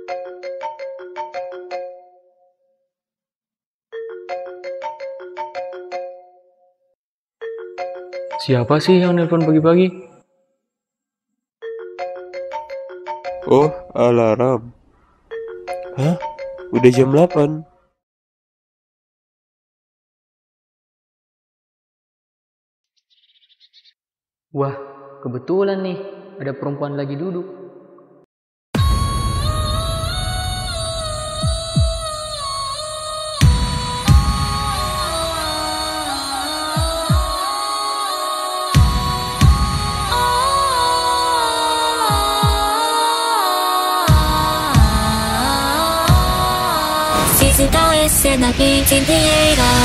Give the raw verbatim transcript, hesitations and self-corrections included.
Siapa sih yang nelpon pagi-pagi? Oh, alarm. Hah? Udah jam delapan. Wah, kebetulan nih, ada perempuan lagi duduk. Sisi tahu esena bikin tiada